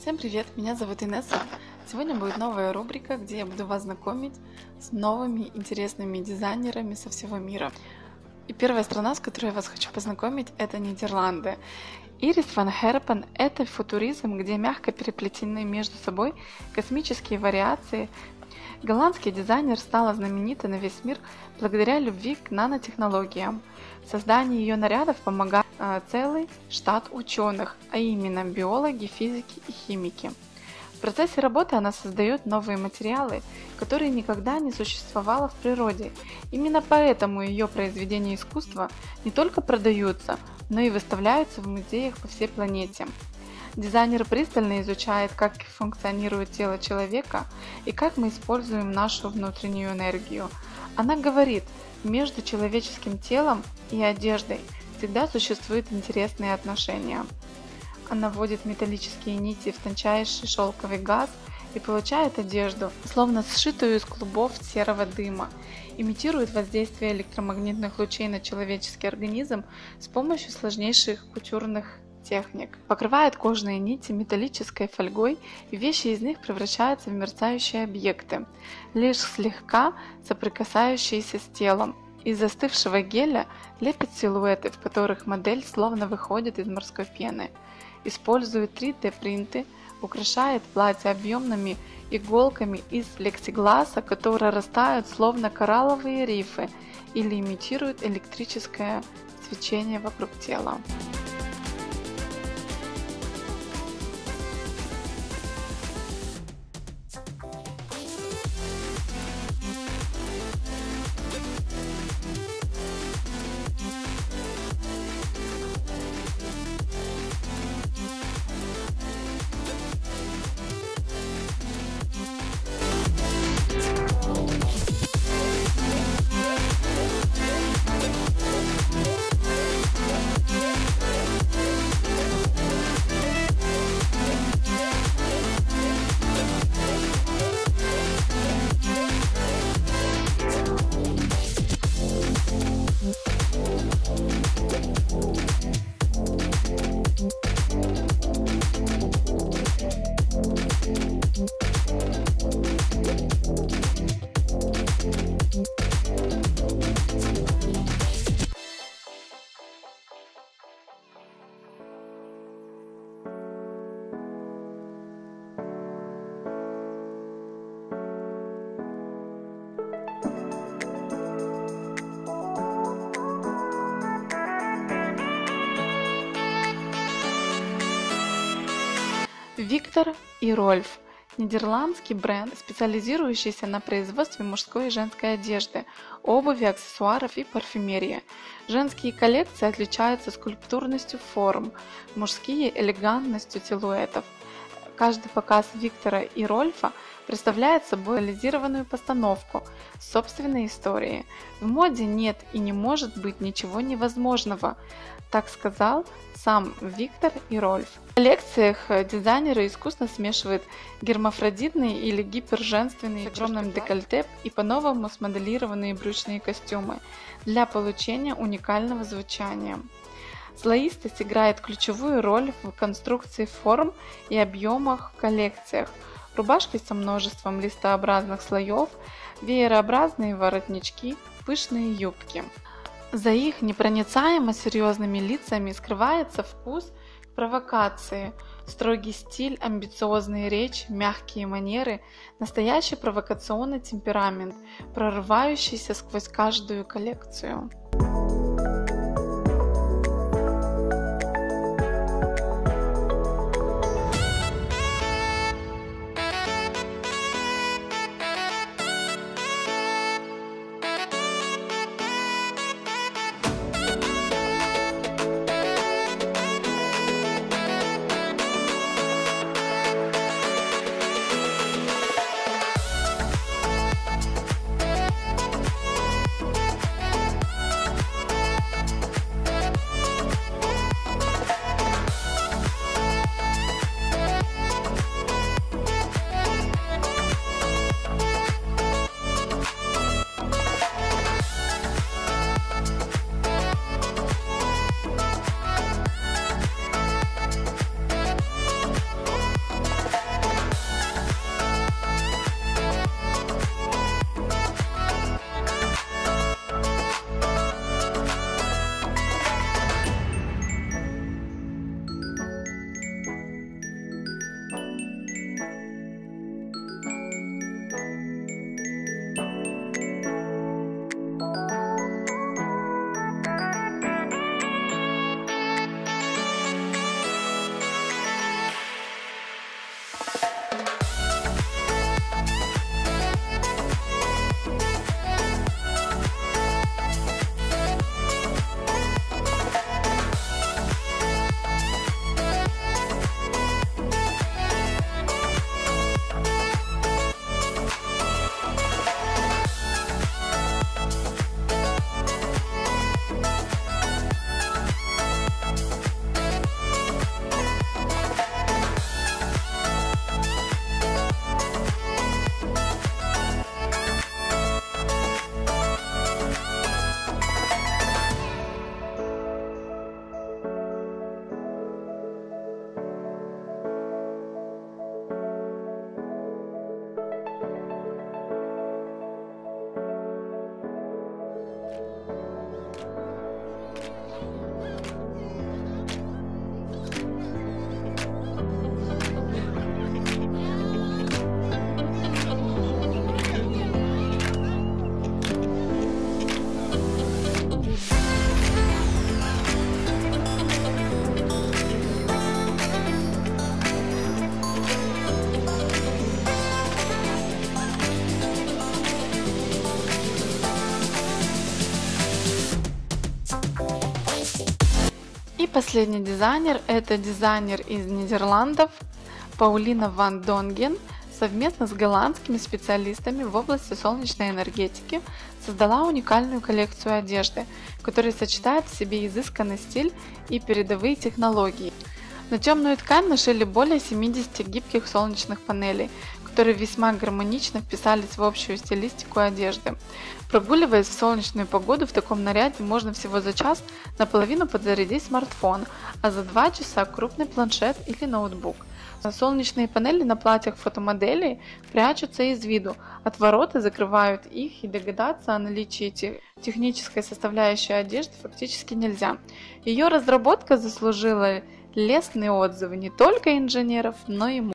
Всем привет, меня зовут Инесса. Сегодня будет новая рубрика, где я буду вас знакомить с новыми интересными дизайнерами со всего мира. И первая страна, с которой я вас хочу познакомить, это Нидерланды. Ирис ван Херпен – это футуризм, где мягко переплетены между собой космические вариации. Голландский дизайнер стала знаменита на весь мир благодаря любви к нанотехнологиям. В создании ее нарядов помогает целый штат ученых, а именно биологи, физики и химики. В процессе работы она создает новые материалы, которые никогда не существовало в природе. Именно поэтому ее произведения искусства не только продаются, но и выставляются в музеях по всей планете. Дизайнер пристально изучает, как функционирует тело человека и как мы используем нашу внутреннюю энергию. Она говорит, между человеческим телом и одеждой всегда существуют интересные отношения. Она вводит металлические нити в тончайший шелковый газ и получает одежду, словно сшитую из клубов серого дыма, имитирует воздействие электромагнитных лучей на человеческий организм с помощью сложнейших кутюрных техник. Покрывает кожные нити металлической фольгой, и вещи из них превращаются в мерцающие объекты, лишь слегка соприкасающиеся с телом. Из застывшего геля лепит силуэты, в которых модель словно выходит из морской пены. Использует 3D-принты, украшает платье объемными иголками из плексигласа, которые растают словно коралловые рифы, или имитирует электрическое свечение вокруг тела. Виктор и Рольф – нидерландский бренд, специализирующийся на производстве мужской и женской одежды, обуви, аксессуаров и парфюмерии. Женские коллекции отличаются скульптурностью форм, мужские – элегантностью силуэтов. Каждый показ Виктора и Рольфа представляет собой реализированную постановку с собственной историей. В моде нет и не может быть ничего невозможного, так сказал сам Виктор и Рольф. В коллекциях дизайнеры искусно смешивают гермафродитные или гиперженственные с огромным декольте и по-новому смоделированные брючные костюмы для получения уникального звучания. Слоистость играет ключевую роль в конструкции форм и объемах в коллекциях. Рубашки со множеством листообразных слоев, веерообразные воротнички, пышные юбки. За их непроницаемо серьезными лицами скрывается вкус к провокации, строгий стиль, амбициозная речь, мягкие манеры, настоящий провокационный темперамент, прорывающийся сквозь каждую коллекцию. последний дизайнер – это дизайнер из Нидерландов Паулина ван Донген. Совместно с голландскими специалистами в области солнечной энергетики создала уникальную коллекцию одежды, которая сочетает в себе изысканный стиль и передовые технологии. На темную ткань нашили более 70 гибких солнечных панелей, которые весьма гармонично вписались в общую стилистику одежды. Прогуливаясь в солнечную погоду в таком наряде, можно всего за час наполовину подзарядить смартфон, а за 2 часа крупный планшет или ноутбук. Солнечные панели на платьях фотомоделей прячутся из виду, отвороты закрывают их, и догадаться о наличии технической составляющей одежды фактически нельзя. Ее разработка заслужила лестные отзывы не только инженеров, но и